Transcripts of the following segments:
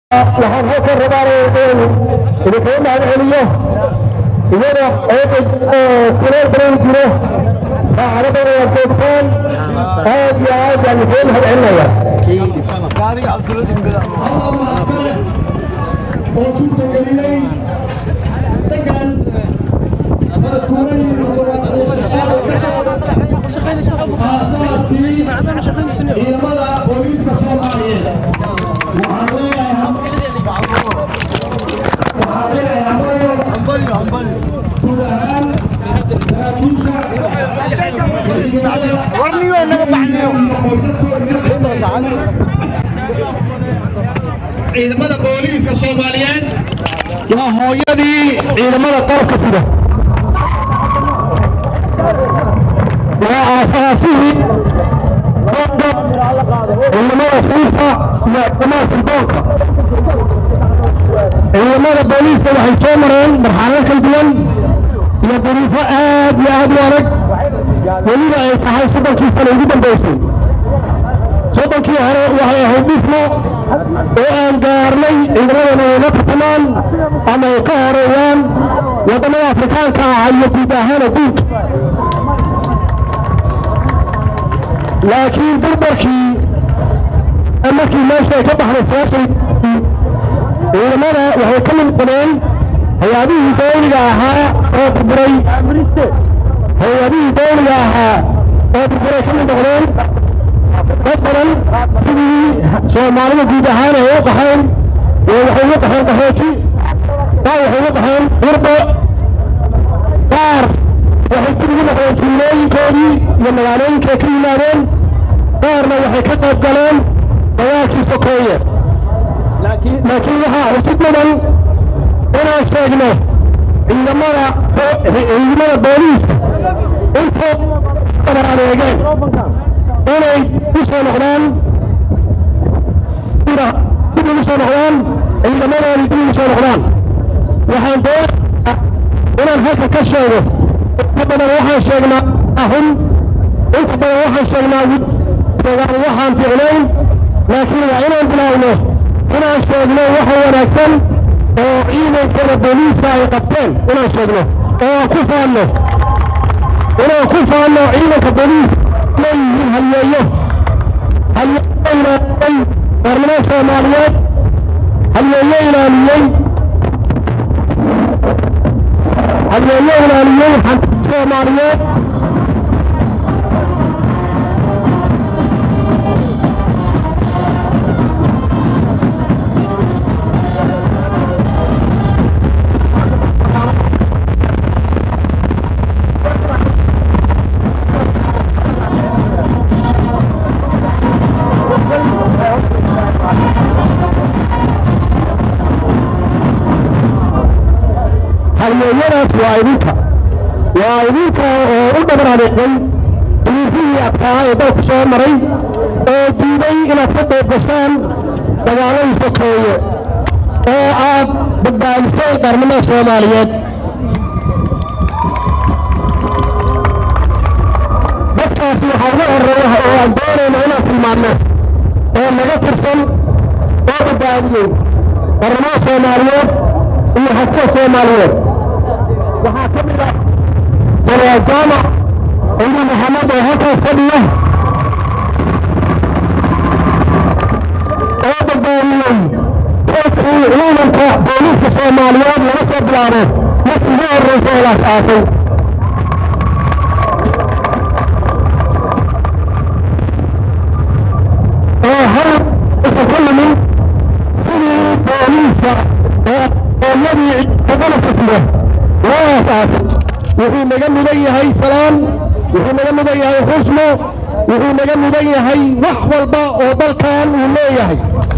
waxaan halkan rabaa idinkaga mahadceliyo iyada oo kuleel badan jiro saacado badan waa joogtaan aad iyo aad baan idinkaga mahadcelinaya oo suurtageliyey degan ciidamada booliiska Soomaaliyeed ciidamada booliiska Soomaaliyeed waa hooyadii ciidamada qalabka sida waa aasaasihii ciidamada fiirka iyo ciidamada sirdoonka ciidamada booliiska waxay soo mareen marxalado kala duwan iyo duruufo aad iyo aad u adag weliba ay tahay 30 sano ugu dambeysay 30kii hore waxay ahayd dhismo oo aan gaarnay ciidamadana ay la tartamaan ama ay ka horeeyaan wadamada Afrikaanka ah iyo guud ahaan adduunka laakiin burburkii markii meesha ay ka baxday siyaasadii ciidamada waxay ka mid noqdeen hay'adihii dawliga ahaa oo burburay hay'adihii dawliga ahaa oo burburay ka mid noqdeen dad badan sidii Soomaalida guud ahaan ay u qaxeen waxay u qaxeen qaxooti waxay u qaxeen burbo qaar waxay ku noqdeen tuulooyinkoodii iyo magaalooyinkay ka yimaadeen qaarna waxay ka qayb galeen dagaalkii sokeeye laakiin waxaa xusid mudan inaan sheegno ciidamada booliiska intay kala adeegeen inay u soo noqdaan ciidamadoodii dib ugu soo noqdaan waxaan doonayaa inaan halka ka sheego inta badan waxaan sheegnaa waxaan ficnayn laakiin waa inaan bilaawno inaan sheegno waxa wanaagsan oo ciidankada booliiska ay qabteen inaan sheegno oo aan ku faanno ciidanka booliiska leeyihiin halyeeyo ilaaliyey qaranimada Soomaaliyeed halyeeyo ilaaliyey hantida Soomaaliyeed halyeeyadaas waa idinka oo u dhabaraadeeqay duruufihii adkaa ee dalku soo maray oo diiday inaad ka qayb gashaan dagaaladii sokeeye oo aad badbaadisay qaranimada Soomaaliyeed dadkaasi waxaa ugu horeeya oo aan doonayno inaan tilmaanno oo naga tirsan oo badbaadiyey qaranimada Soomaaliyeed iyo hantida Soomaaliyeed waxaa ka mid ah General Jaamac Cumar Maxamed oo halkaas fadhiya oo badbaadiyey kolkii ciidanka booliiska Soomaaliyeed laga soo bilaabo markii ugu horreysay oo la aasaasay oo hal isa ka nimin sidii booliiska oo hooyadii qalabka sida loo aasaasay wuxuu naga mudan yahay salaan wuxuu naga mudan yahay xusmo wuxuu naga mudan yahay wax walba oo dalkan uu leeyahay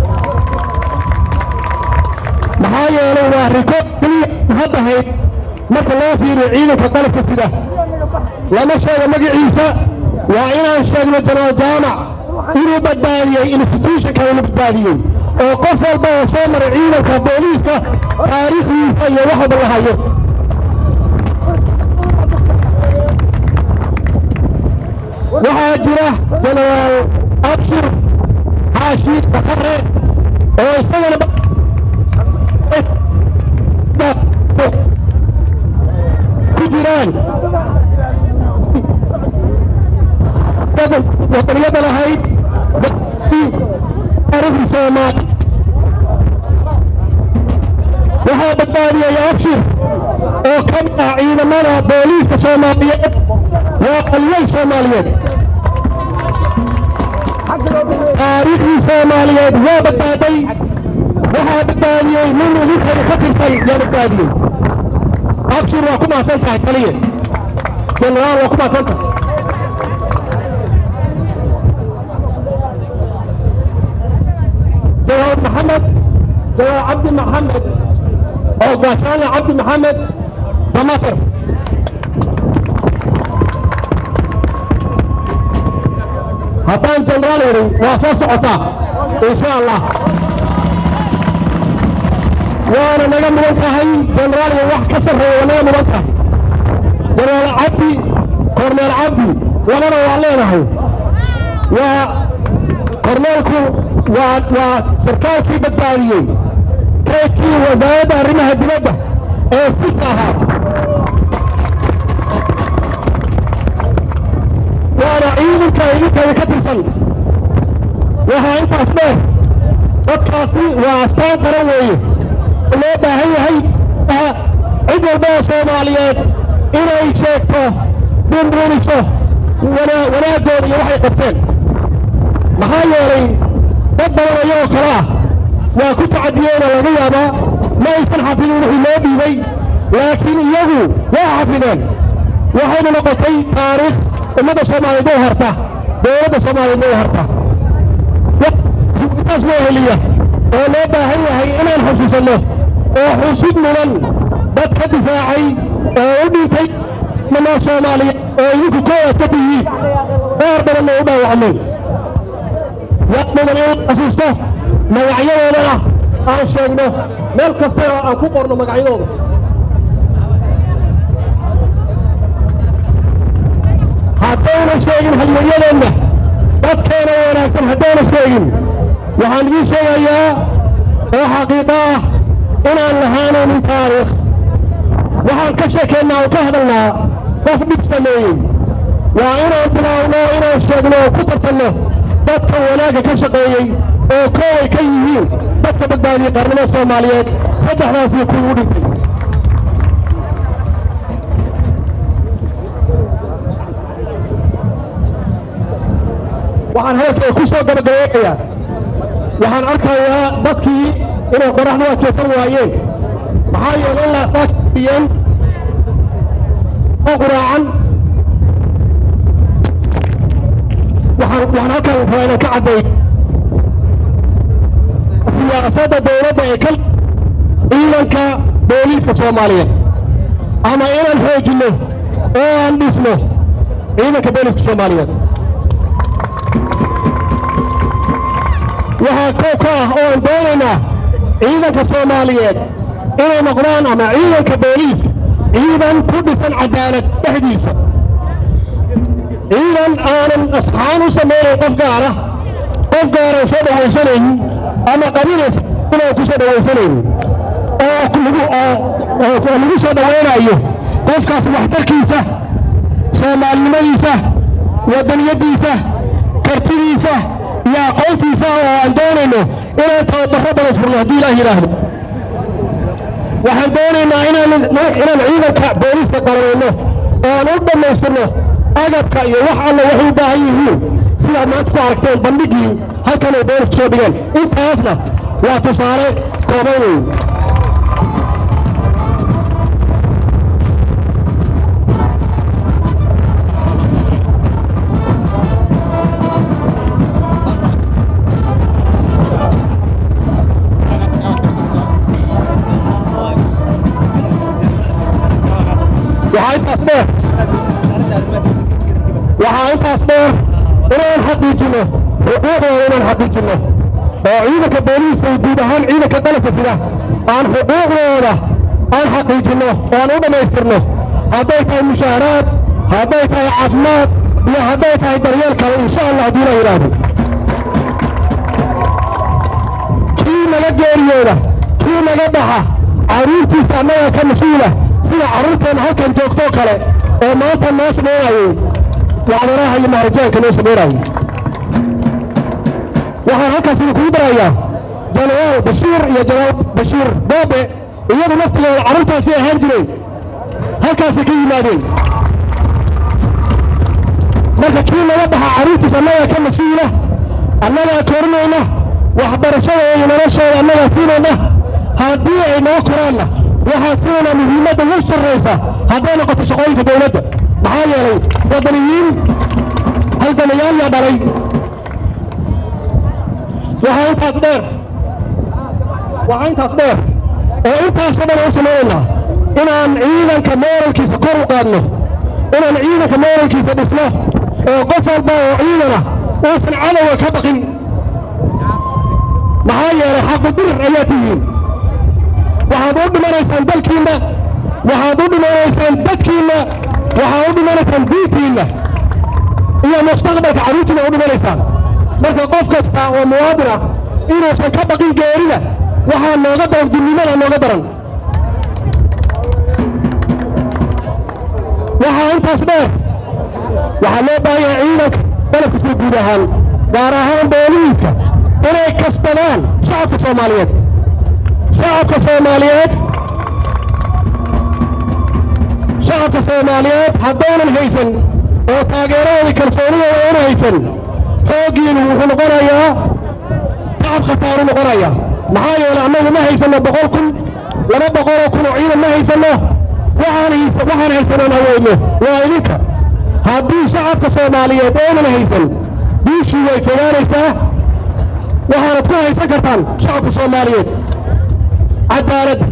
maxaa yeelay waa rikood keliya hadda hayd marka loo fiiriyo ciidanka qalabka sida lama sheego magaciisa waa inaan sheegno General Jaamac inuu badbaadiyey institutionka inuu badbaadiyey oo qof walba oo soo maray ciidanka booliiska taariikhdiisa iyo wax walba la hayo waxaa jira General Abshir Hashid Bakare oo isagana waxaa badbaadiyay abshir oo ka mid ah ciidamada booliiska Soomaaliyeed waa qaliyay Soomaaliyeed taariikhdii Soomaaliyeed waa badbaaday waxaa badbaadiyay nin idinka ka tirsan yaa badbaadiyay abshir waa ku mahadsan tahay taliye jeneraal waa ku mahadsan tahay جواد محمد جواد عبد محمد أو قاشان عبد محمد سماتر هطان جنرالي واساس عطاء إن شاء الله وانا نجم وانتهي جنرالي واحد كسر ونجم وانتهي جنرال عبدي كورنيل عبدي وانا وعلينا هو وكورنيلكو وسركالكي بدباديين كيكي وزايدة رمها الدبادة ايه سكاها وانا عيدك يكتر سنة وها انت اسمه وكاسي واستان قروي اللي باهي عيد الباء صوماليات الى يشيكته بمرونيسه ولا دوري وحي قبتين محايرين بدل يوم كلاه وكنت عدينا لغيابا ما يصلح في الهلابي بي لكن يجو وحفظان وحين نقطي تاريخ المدى صومالي دو هرتا دولة صومالي دو هرتا وكتاس موهلية ولابا هي إنا الحسوس الله وحسود ملن بدك دفاعي وديتي من الصومالي ويكو كوة تبيي باردنا النوبة وعمل يقبل اليوم أسوسته مقاعيده لنا أنا شايفه مال كستيرا أكو قرن مقاعيده هدينا شايفين هالمليون لنا بدكنا وناكسن هدينا شايفين وهنجي شيئا وحقيقة إنا نهانا من تاريخ وهنكشكنا وكهدنا وفي بسمين وإنا انتلاونا وإنا شايفنا وكترتنا dadka wanaaga ka shaqeeyay oo kooy ka yihiin dadka badbaadiyay qarnimada Soomaaliyeed saddexdaas iyo kuwa u dhintay waxaan halkay ku soo gabagabeeyaa waxaan arkayaa dadkii inay qoraxdu adkeysan waayeen maxaa yeelay ilaa saakiyeen oo quraacan waxaan halkan rabaa ka cadeey siyaasadda dowladda ee kal ciidanka booliiska Soomaaliyeed ama inaan xoojino oo aan dhisno ciidanka booliiska Soomaaliyeed waxaa koox ah oo aan doonaynaa ciidanka Soomaaliyeed inay noqdaan ama ciidanka booliiska ciidan ku dhisan cadaalad dhexdiisa إيران آن أصحاب سمير قفقارة قفقارة سودة ويسنين أما قبيلة سودة وكسودة ويسنين كله سودة ويرايه قفقاس محتركيسة سومالي ميسة ودنيا ديسة كرتيسة يا قوتيسة وعندوننا إلى تبخب الفرلا دي لا هيراه وعندوننا إلى العيدة بوليس قررنا ونرد ما يسنه أجابك يا وح الله وحي باهيه سيا ما تكو عرفتين بندقي هل كانوا يدور في شوبيان انت أصلا واتفاري كوبيني وحاي تصبح waxaa intaas dheer inaan xaqiijino xuquuqdooda inaan xaqiijino oo ciidanka booliiska iyo guud ahaan ciidanka qalabka sida aan xuquuqdooda aan xaqiijino oo aan u dhammaystirno hadday tahay mushaaraad hadday tahay caafimaad iyo hadday tahay daryeel kale insha allah haddii la yidhaahdo kii naga geeriyooda kii naga baxa carruurtiisa annaga ka mas-uula sida carruurteena halkan joogtoo kale oo maanta noo sameynayay وعذراها اللي مهرجان كانوا يسمونها وحن هكا سنكون درايا جنرال بشير يا جنرال بشير بابي iyadu naftigooda carruurtaasi ahaan jireen halkaasay ka yimaadeen marka kii laga baxa carruurtiis annagaa ka mas-uula annagaa korinayna waxbarashadooda iyo noloshooda annagaa siinayna haddii ay noo koraanna waxaa siinayna muhiimadda ugu sarraysa hadday noqoto shaqooyinka dowladda maxaa yeelay waddaniyiin halgamayaal yaa dhalay waxaa intaas dheer oo intaasoo dhan u samaynaynaa inaan ciidanka mooralkiisa kor u qaadno inaan ciidanka mooralkiisa dhisno oo qof walba oo ciidana uusan cadowga ka baqin maxaa yeelay xaqudirir ayaa tihiin waxaad u dhimanaysaan dalkiinna waxaad u dhimanaysaan dadkiinna waxaad u dhimanaysaan diintiinna iyo mustaqbalka carruurtiina u dhimanaysaan marka qof kasta oo muwaadin ah inuusan ka baqin geerida waxaa nooga daran gudnimada nooga daran waxaa intaas dheer waxaa loo baahan yahay ciidanka dalabka sida guud ahaan gaar ahaan booliiska inay kasbadaan shacabka soomaaliyeed haddaynan haysan oo taageeradoodii kalsoonidooda ayna haysan xooggiinu wuxuu noqonayaa tacab khasaaru noqonaya maxaa yeelay annagu ma haysanno 100 kun 200 kun oo ciidan ma haysanno waxaan haysanaan awoodno waa idinka haddii shacabka soomaaliyeed aynan haysan diishii way fogaanaysaa waxaanad ku haysan kartaan shacabka soomaaliyeed cadaaladda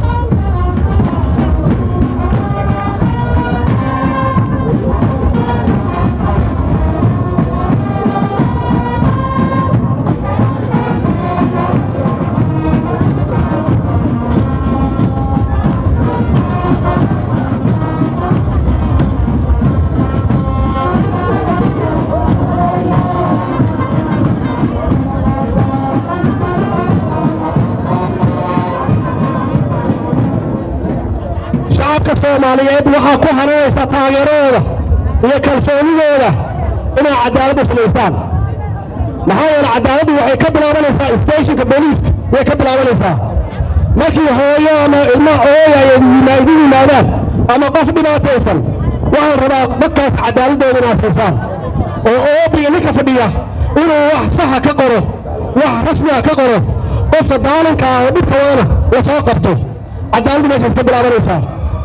soomaaliyeed waxaa ku haranaysa taageeradooda iyo kalsoonidooda inay cadaalad u samaystaan maxaa yeelay cadaaladdu waxay ka bilaabanaysaa stationka booliiska way ka bilaabanaysaa markii hooyo ama ilmo ooyaya idin yimaadaan ama qof dhibaataysan waxaan rabaa dadkaas cadaaladooda inaad siisaan oo oobiga ninka fadhiya inuu wax saxa ka qoro wax rasmiga ka qoro qofka daalinka ah oo dhibka wadana la soo qabto cadaaladdu meeshaas ka bilaabanaysaa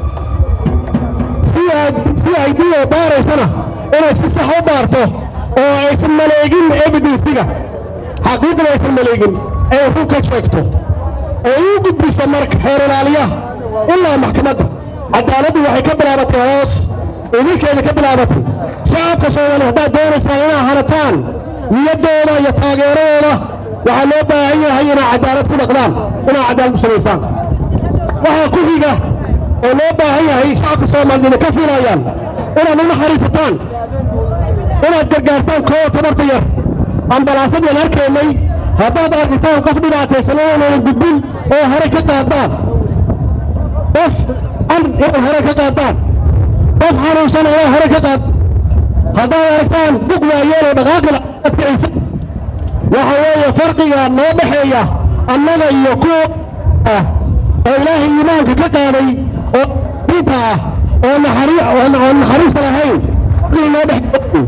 si ay diyo baaraysana inay si sax u baarto oo aysan maleegin evidensiga xaqiiqda aysan maleegin ay run ka sheegto oo u gudbiso marka xeer ilaaliyaha ilaa maxkamadda cadaaladdu waxay ka bilaabatay hoos idinkeeda ka bilaabatay shacabka soomaaliya haddaad doonaysaan inaad hanataan niyaddooda iyo taageeradooda waxaa loo baahan yahay inaad cadaalad ku dhaqdaan inaad cadaalad u samaysaan waxaa ku xiga oo loo baahan yahay shacabka soomaaliyeed ka filayaan inaad u naxariisataan inaad gargaartaan kooda tabarta yar ambalaasad waan arkaynay haddaad arkitaan qof dhibaataysan oonan gudbin oo hore ka qaadaan qof hore ka qaadaan qof xanuunsan oo hore ka qaad haddaad aragtaan buq waayeeloo dhaqaaqila adkaysa waxa weeye farqiga noo dhexeeya annaga iyo kuwa oo ilaahay iimaanka ka qaaday oo diinta ah oo naxariista lahayn farqiga noo dhexeeya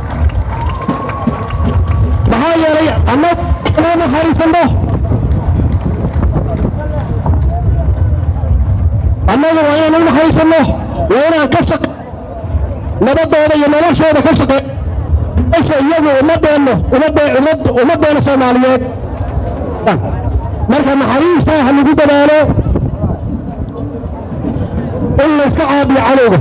maxaa yeelay annagu noo naxariisanno annagu waa inaan u naxariisanno waa inaan ka shaqe nabadooda iyo noloshooda ka shaqe nolosha iyagu ummaddeena soomaaliyeed marka naxariista ha lagu dadaalo in layska caabiyo cadowga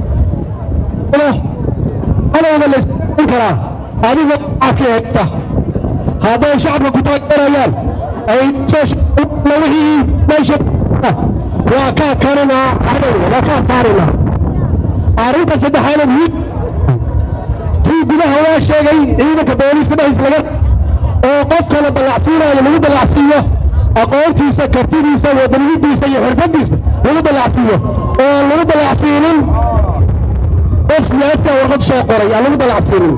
layska karaa adiga shacabkii haysta hadday shacabka ku taageerayaan ay wixii meesha waa ka adkaananaa cadowga waa ka adkaananaa arrinta saddexaad tii gudaha waa sheegay ciidanka booliiska dhexdiisa laga oo qofka la dallacsiinayo lagu dallacsiiyo aqoontiisa kartidiisa wadaniyidiisa iyo xirfadiisa lagu dallacsiiyo oo aan lagu dallacsiinin qof siyaasi ah warqad soo qoray aan lagu dallacsiinin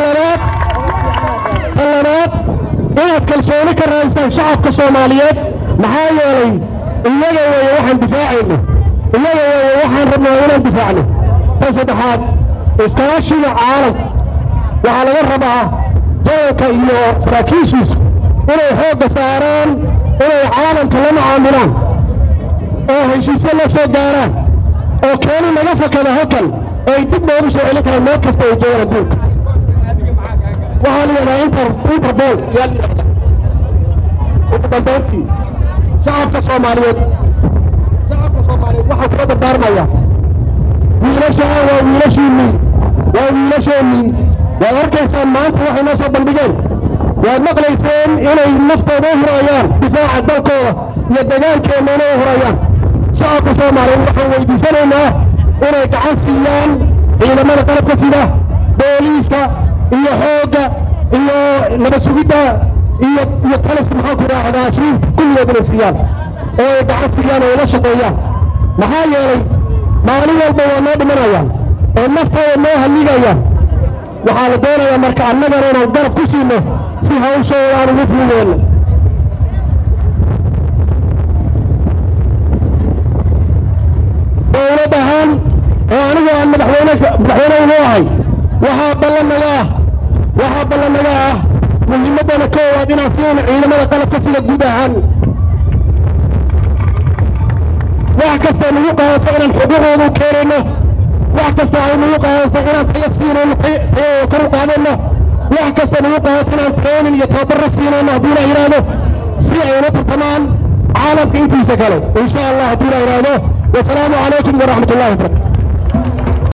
talabaad inaad kalsooni ka raadisaan shacabka soomaaliyeed محايا لي إيجا وحن دفاعنا إيجا وحن ربنا ولا دفاعنا فسدحات استراشي عالم وعلى الربعة جاك إيو سراكيشيس إلي حوق ساران إلي عالم كلام عاملان أو هشيسي الله سو داران أو كانوا مغفى كذا هكذا أي دبنا ومشي عليك المركز تيجير الدوك وهالي أنا انتر بول يالي وقدمتي شعبك صوماليات waxaa kula dardaarmaya wiilashaa waa wiilashiinii waad arkaysaan maanta waxay noo soo bandhigeen waad maqlayseen inay naftooda u hurayaan difaaca dalkooda iyo dagaalkeennana u hurayaan shacabka soomaaliyeed waxaan weydiisanaynaa inay gacan siiyaan ciidamada qalabka sida booliiska iyo xoogga iyo nabad sugidda iyo taliska maxaan ku raacdaa asriinta kulligood inay siiyaan oo ay gacan siiyaan oo ila shaqeeyaan maxaa yeelay maalin walba waa noo dhimanayaan oo naftooda noo halligayaan waxaa la doonayaa marka annagana inaan garab ku siino si hawshooda aan ugu fuudeenno dowlad ahaan oo anigu aan madaxweyne ugu ahay waxaa ballan naga ah muhiimaddana koowaad inaan siino ciidamada qalabka sida guud ahaan wax kasta nagu qaadato inaan xuquuqooda u keenayno wax kasta ay nagu qaadato inaan tayo siinayno tayada kor u qaadayno wax kasta nagu qaadato inaan training iyo tababarro siinayno hadduu la yidhaahdo si ay ula tartamaan caalamka intiisa kale insha allah hadduu la yidhaahdo wasalaamu calaykum waraxmatullahi wabarakatu